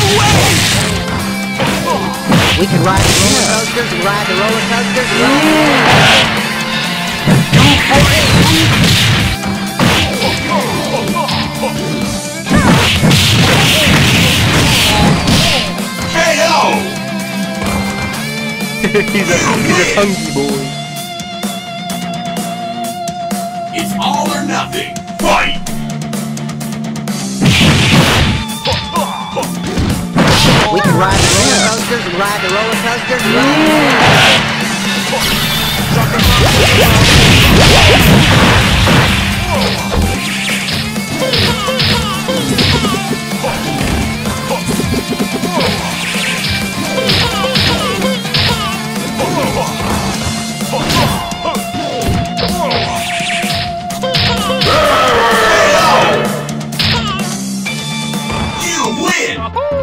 We can ride the roller coasters and ride the roller coasters and ride He's a hungry boy. It's all or nothing. Fight! We can ride the roller coasters and ride the roller coasters and ride You win!